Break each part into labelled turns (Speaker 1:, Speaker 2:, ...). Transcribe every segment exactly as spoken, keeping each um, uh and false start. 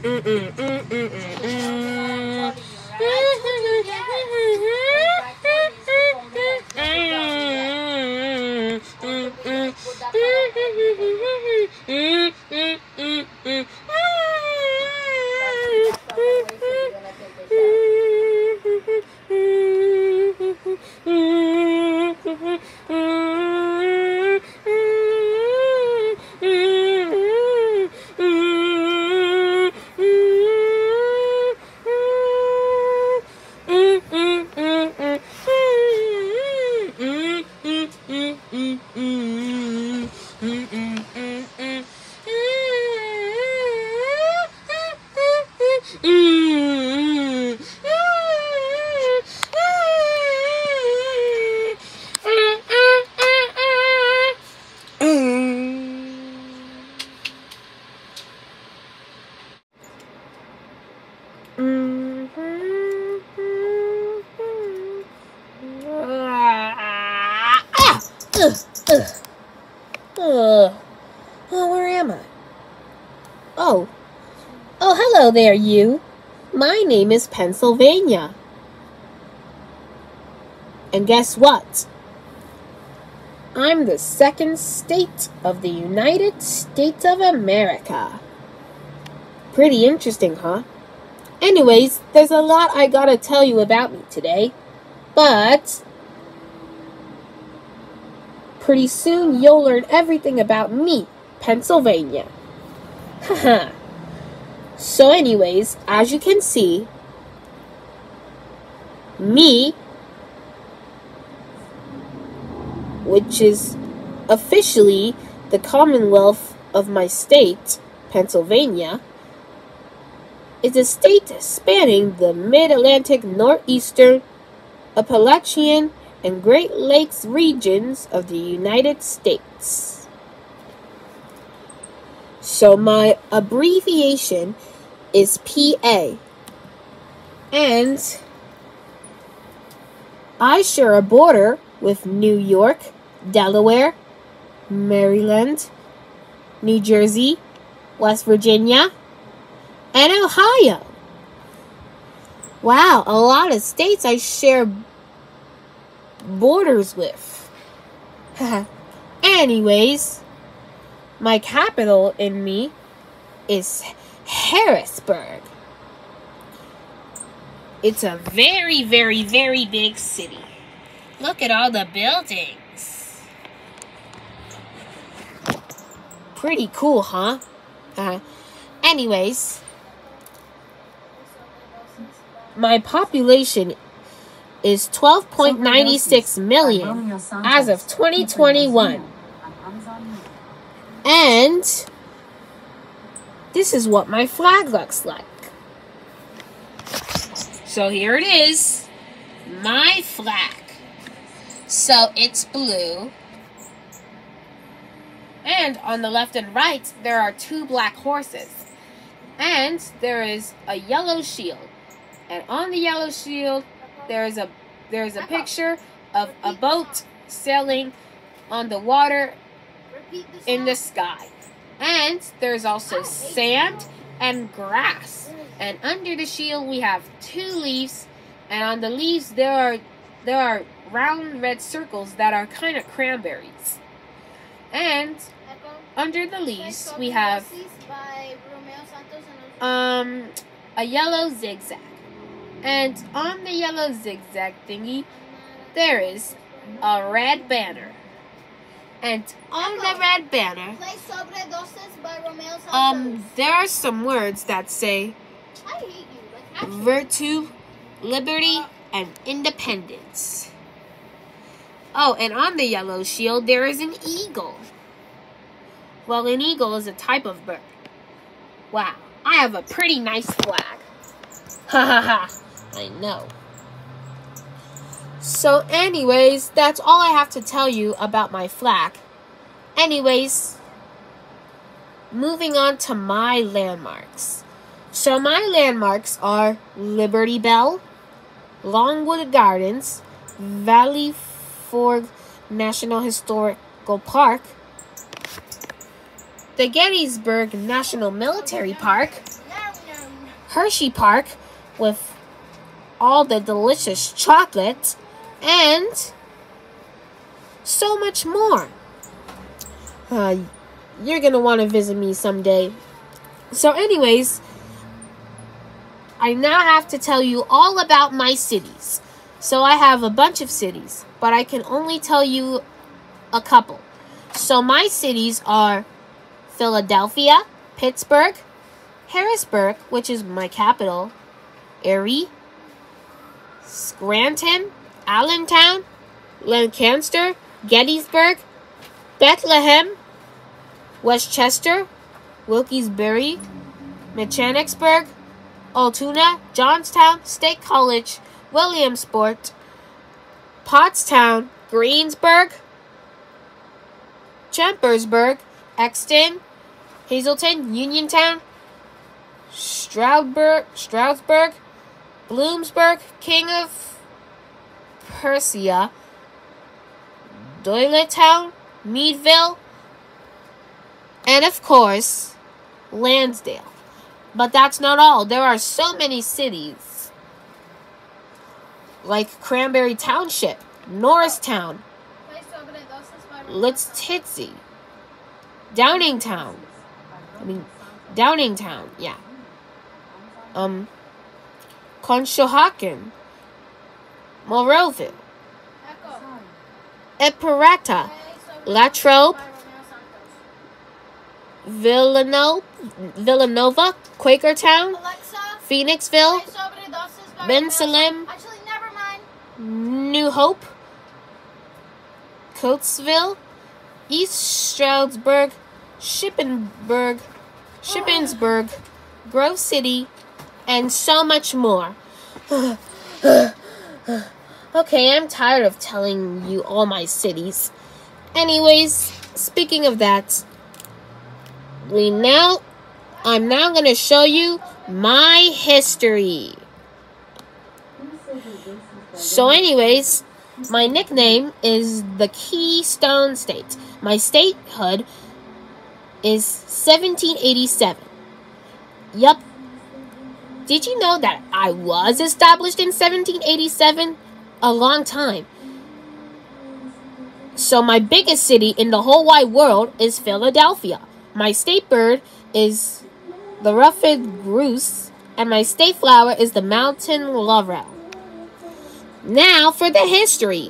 Speaker 1: Oh, where am I? Oh. Oh, hello there, you. My name is Pennsylvania. And guess what? I'm the second state of the United States of America. Pretty interesting, huh? Anyways, there's a lot I gotta tell you about me today. But pretty soon you'll learn everything about me, Pennsylvania. Haha. So anyways, as you can see, me, which is officially the Commonwealth of my state, Pennsylvania, is a state spanning the Mid-Atlantic, Northeastern, Appalachian, and Great Lakes regions of the United States. So my abbreviation is P A. And I share a border with New York, Delaware, Maryland, New Jersey, West Virginia, and Ohio. Wow, a lot of states I share borders with. Anyways, my capital in me is Harrisburg. It's a very, very, very big city. Look at all the buildings. Pretty cool, huh? Uh, anyways, my population is twelve point nine six million as of twenty twenty-one. And this is what my flag looks like. So here it is, my flag. So it's blue. And on the left and right, there are two black horses. And there is a yellow shield. And on the yellow shield, there's a there's a picture of a boat sailing on the water in the sky. And there's also sand and grass. And under the shield we have two leaves, and on the leaves there are there are round red circles that are kind of cranberries. And under the leaves we have um a yellow zigzag. And on the yellow zigzag thingy, there is a red banner. And on the red banner, um, there are some words that say virtue, liberty, and independence. Oh, and on the yellow shield, there is an eagle. Well, an eagle is a type of bird. Wow, I have a pretty nice flag. Ha ha ha. I know. So anyways, that's all I have to tell you about my flag. Anyways, moving on to my landmarks. So my landmarks are Liberty Bell, Longwood Gardens, Valley Forge National Historical Park, the Gettysburg National Military Park, Hershey Park with all the delicious chocolate, and so much more. Uh, you're going to want to visit me someday. So anyways, I now have to tell you all about my cities. So I have a bunch of cities, but I can only tell you a couple. So my cities are Philadelphia, Pittsburgh, Harrisburg, which is my capital, Erie, Scranton, Allentown, Lancaster, Gettysburg, Bethlehem, Westchester, Wilkes-Barre, Mechanicsburg, Altoona, Johnstown, State College, Williamsport, Pottstown, Greensburg, Chambersburg, Exton, Hazleton, Uniontown, Stroudsburg, Stroudsburg, Bloomsburg, King of Prussia, Doylestown, Meadville, and of course, Lansdale. But that's not all. There are so many cities, like Cranberry Township, Norristown, Lititz, Downingtown. I mean, Downingtown, yeah. Um, Conshohocken, Moroville, Epirata, Latrobe, Villanova, Villanova, Quakertown, Phoenixville, Bensalem, New Hope, Coatesville, East Stroudsburg, Shippensburg, Shippensburg, Grove City, and so much more. Okay, I'm tired of telling you all my cities. Anyways, speaking of that, we now, I'm now going to show you my history. So anyways, my nickname is the Keystone State. My statehood is seventeen eighty-seven. Yup. Did you know that I was established in seventeen eighty-seven? A long time. So my biggest city in the whole wide world is Philadelphia. My state bird is the ruffed grouse, and my state flower is the mountain laurel. Now for the history.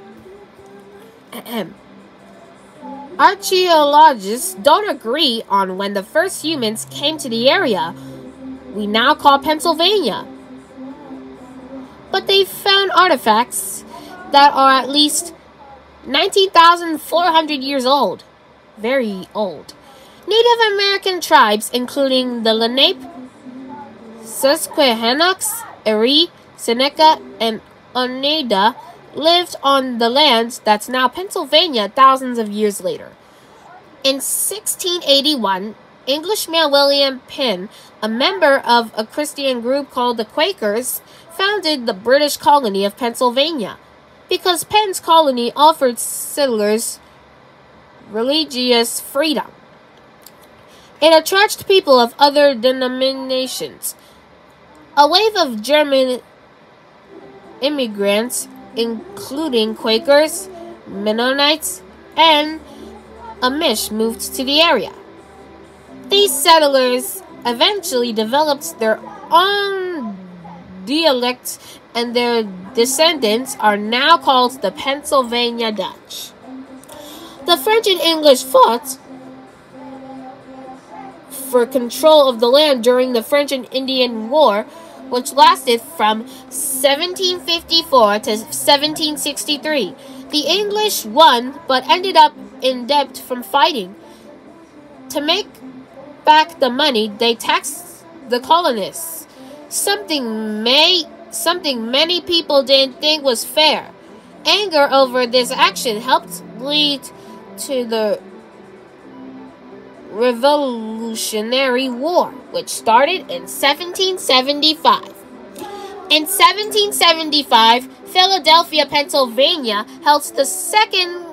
Speaker 1: Archaeologists don't agree on when the first humans came to the area we now call Pennsylvania. But they found artifacts that are at least nineteen thousand four hundred years old. Very old. Native American tribes, including the Lenape, Susquehannocks, Erie, Seneca, and Oneida, lived on the lands that's now Pennsylvania thousands of years later. In sixteen eighty-one, Englishman William Penn, a member of a Christian group called the Quakers, founded the British colony of Pennsylvania because Penn's colony offered settlers religious freedom. It attracted people of other denominations. A wave of German immigrants, including Quakers, Mennonites, and Amish, moved to the area. These settlers eventually developed their own dialect, and their descendants are now called the Pennsylvania Dutch. The French and English fought for control of the land during the French and Indian War, which lasted from seventeen fifty-four to seventeen sixty-three. The English won, but ended up in debt from fighting. To make back the money, they taxed the colonists, something may something many people didn't think was fair. Anger over this action helped lead to the Revolutionary War, which started in seventeen seventy-five. In seventeen seventy-five, Philadelphia, Pennsylvania held the Second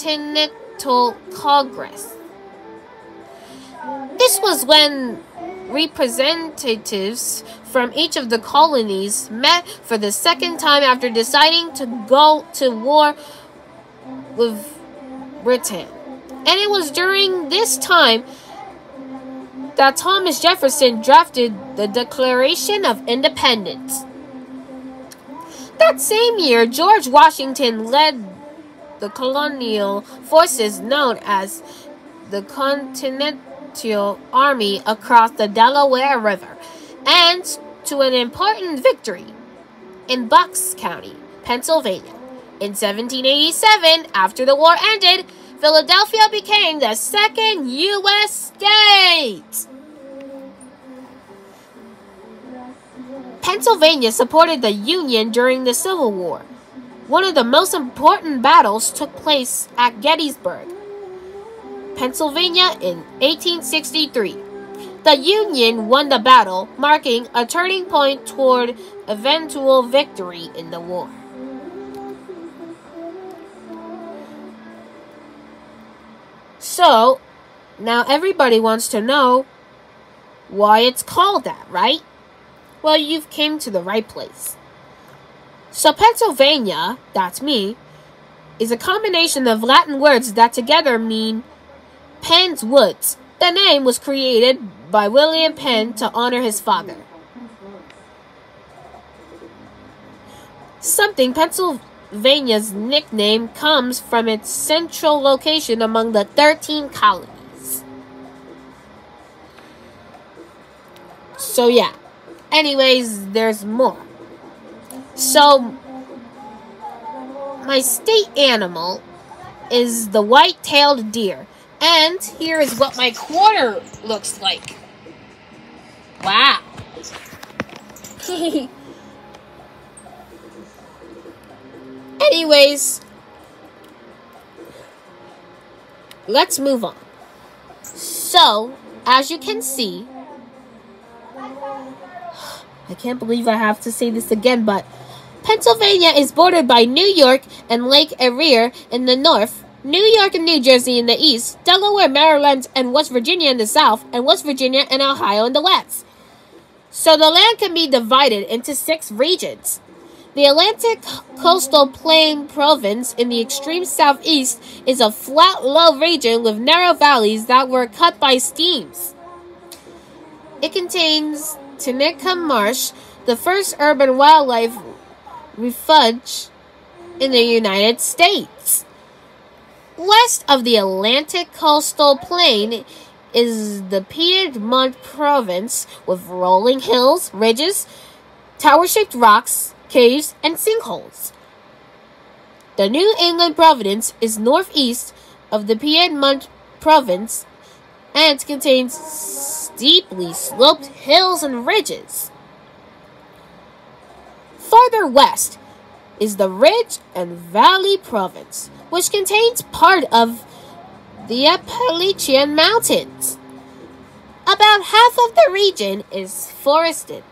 Speaker 1: Continental Congress. This was when representatives from each of the colonies met for the second time after deciding to go to war with Britain. And it was during this time that Thomas Jefferson drafted the Declaration of Independence. That same year, George Washington led the colonial forces known as the Continental Army across the Delaware River and to an important victory in Bucks County, Pennsylvania. In seventeen eighty-seven, after the war ended, Philadelphia became the second U S state. Pennsylvania supported the Union during the Civil War. One of the most important battles took place at Gettysburg, Pennsylvania in eighteen sixty-three. The Union won the battle, marking a turning point toward eventual victory in the war. So, now everybody wants to know why it's called that, right? Well, you've came to the right place. So Pennsylvania, that's me, is a combination of Latin words that together mean Penn's Woods. The name was created by William Penn to honor his father. Something Pennsylvania's nickname comes from its central location among the thirteen colonies. So yeah. Anyways, there's more. So, my state animal is the white-tailed deer. And here is what my quarter looks like. Wow. Anyways, let's move on. So, as you can see, I can't believe I have to say this again, but Pennsylvania is bordered by New York and Lake Erie in the north, New York and New Jersey in the east, Delaware, Maryland, and West Virginia in the south, and West Virginia and Ohio in the west. So the land can be divided into six regions. The Atlantic Coastal Plain Province in the extreme southeast is a flat, low region with narrow valleys that were cut by streams. It contains Tunica Marsh, the first urban wildlife refuge in the United States. West of the Atlantic Coastal Plain is the Piedmont Province with rolling hills, ridges, tower-shaped rocks, caves, and sinkholes. The New England Province is northeast of the Piedmont Province and contains steeply sloped hills and ridges. Farther west is the Ridge and Valley Province, which contains part of the Appalachian Mountains. About half of the region is forested.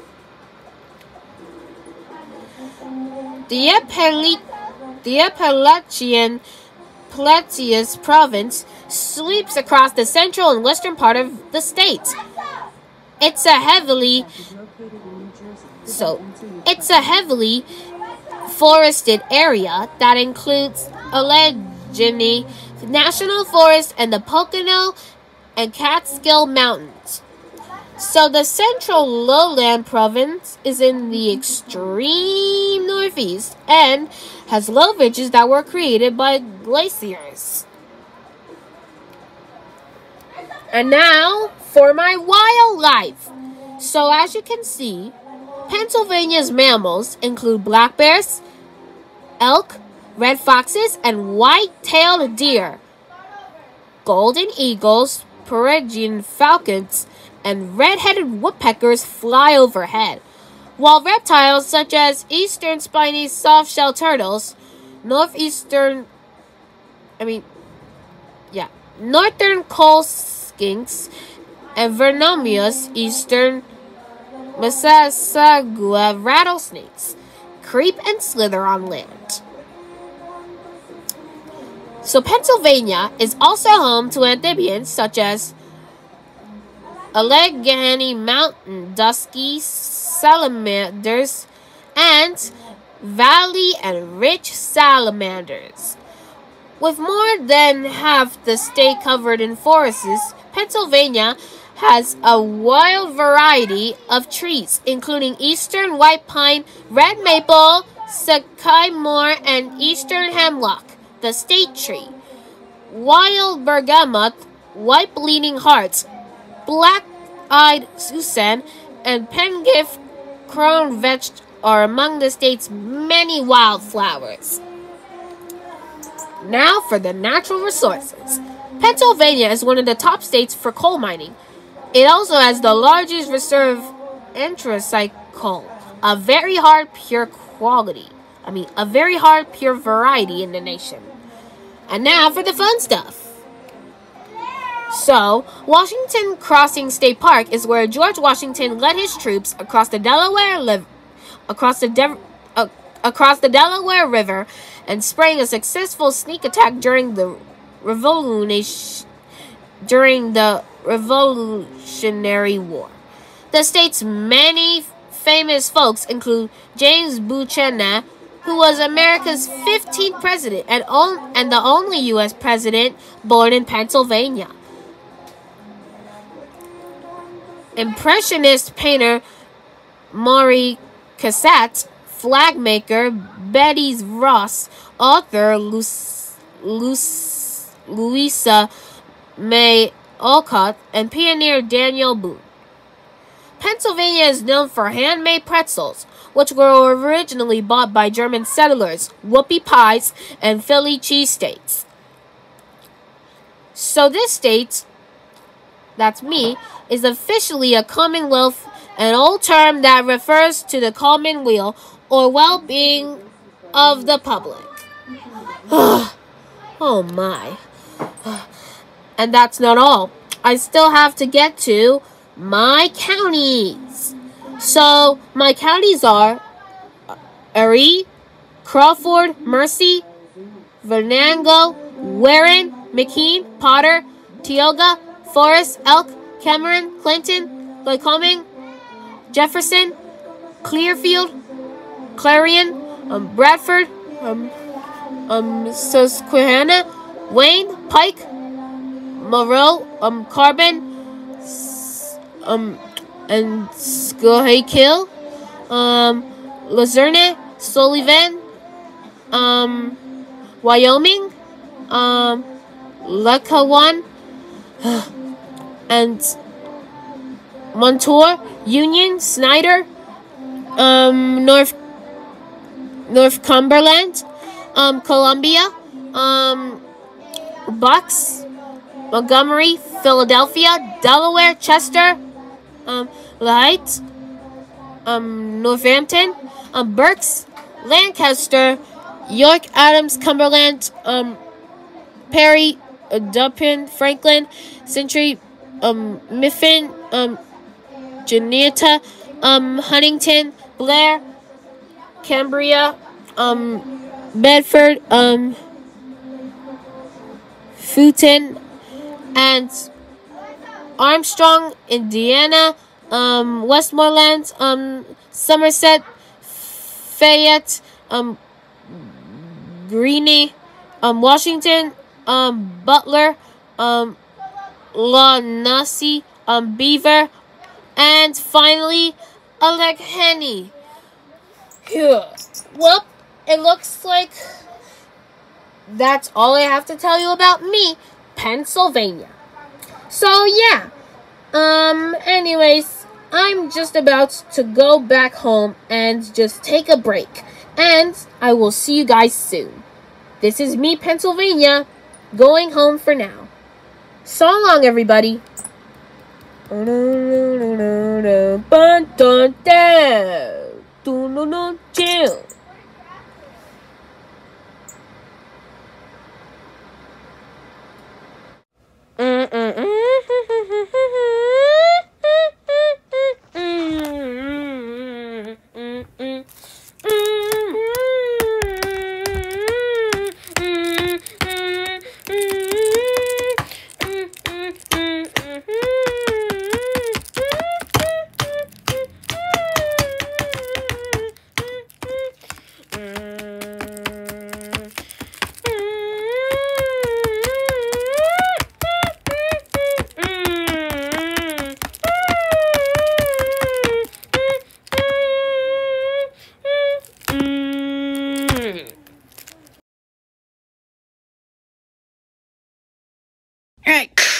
Speaker 1: The, Appala- the Appalachian Plateaus Province sweeps across the central and western part of the state. It's a heavily so it's a heavily forested area that includes Allegheny National Forest and the Pocono and Catskill Mountains. So the central lowland province is in the extreme northeast and has low ridges that were created by glaciers. And now for my wildlife. So as you can see, Pennsylvania's mammals include black bears, elk, red foxes, and white-tailed deer, golden eagles, Peregrine falcons, and red-headed woodpeckers fly overhead, while reptiles such as eastern spiny soft-shell turtles, northeastern, I mean, yeah, northern coal skinks, and venomous eastern Massasauga rattlesnakes creep and slither on land. So Pennsylvania is also home to amphibians such as Allegheny Mountain dusky salamanders, and valley and ridge salamanders. With more than half the state covered in forests, Pennsylvania has a wide variety of trees, including eastern white pine, red maple, sycamore, and eastern hemlock, the state tree. Wild bergamot, white bleeding hearts, black-eyed Susan, and pengift crown vetch are among the state's many wildflowers. Now for the natural resources. Pennsylvania is one of the top states for coal mining. It also has the largest reserve anthracite coal, a very hard pure quality. I mean, a very hard pure variety in the nation. And now for the fun stuff. So, Washington Crossing State Park is where George Washington led his troops across the Delaware li- across the De- uh, across the Delaware River and sprang a successful sneak attack during the Revolution during the Revolutionary War. The state's many famous folks include James Buchanan, who was America's fifteenth president and, on- and the only U S president born in Pennsylvania. Impressionist painter Marie Cassatt, flag maker Betty Ross, author Lu- Lu- Louisa May Alcott, and pioneer Daniel Boone. Pennsylvania is known for handmade pretzels, which were originally bought by German settlers, whoopie pies, and Philly cheesesteaks. So this state, that's me, is officially a commonwealth, an old term that refers to the common weal or well-being of the public. Oh my. And that's not all. I still have to get to my counties. So, my counties are Erie, Crawford, Mercy, Venango, Warren, McKean, Potter, Tioga, Forest, Elk, Cameron, Clinton, Lycoming, Jefferson, Clearfield, Clarion, um, Bradford, um, um, Susquehanna, Wayne, Pike, Monroe, um, Carbon, um, and Schuylkill, um, Luzerne, Sullivan, um, Wyoming, um, Lackawanna, and Montour, Union, Snyder, um, North, North Cumberland, um, Columbia, um, Bucks, Montgomery, Philadelphia, Delaware, Chester, um, Lehigh, um, Northampton, um, Berks, Lancaster, York, Adams, Cumberland, um, Perry, uh, Dupin, Franklin, Century, um, Mifflin, um, Juniata, um, Huntington, Blair, Cambria, um, Bedford, um, Fulton, and Armstrong, Indiana, um, Westmoreland, um, Somerset, Fayette, um, Greene, um, Washington, um, Butler, um, Lawnacy, um, Beaver, and finally, Allegheny. Yeah. Well, it looks like that's all I have to tell you about me, Pennsylvania. So, yeah. Um, anyways, I'm just about to go back home and just take a break. And I will see you guys soon. This is me, Pennsylvania, going home for now. So long, everybody.
Speaker 2: Hey.